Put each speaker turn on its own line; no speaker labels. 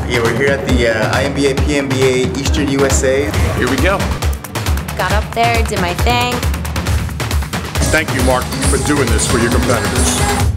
Yeah, we're here at the INBA PNBA Eastern USA.
Here we go.
Got up there, did my thing.
Thank you, Mark, for doing this for your competitors.